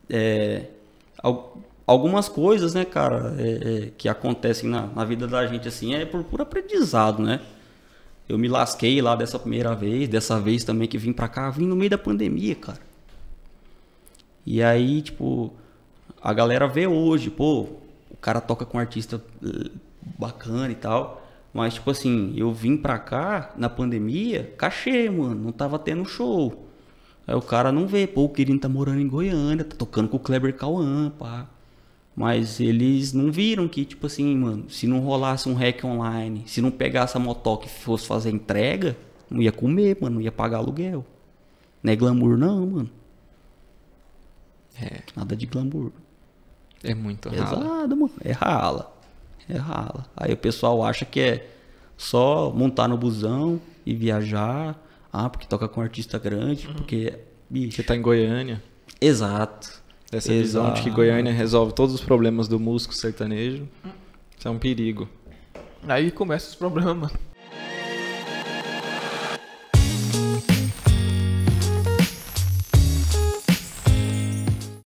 Algumas coisas, né, cara, que acontecem na vida da gente, assim, é por puro aprendizado, né? Eu me lasquei lá dessa primeira vez, dessa vez também que vim pra cá, vim no meio da pandemia, cara. E aí, tipo, a galera vê hoje, pô, o cara toca com um artista bacana e tal. Mas, tipo assim, eu vim pra cá na pandemia, cachê, mano, não tava tendo show. Aí o cara não vê, pô, o Quirino tá morando em Goiânia, tá tocando com o Kleber Cauã, pá. Mas eles não viram que, tipo assim, mano, se não rolasse um hack online, se não pegasse a motoca e fosse fazer entrega, não ia comer, mano, não ia pagar aluguel. Não é glamour não, mano. É, Nada de glamour. é muito rala. Pesado, mano. É rala. É rala. Aí o pessoal acha que é só montar no busão e viajar. Ah, porque toca com um artista grande, porque... Você Bicho. tá em Goiânia. Exato. Essa visão de que Goiânia resolve todos os problemas do músico sertanejo. Isso é um perigo. Aí começa os problemas, mano.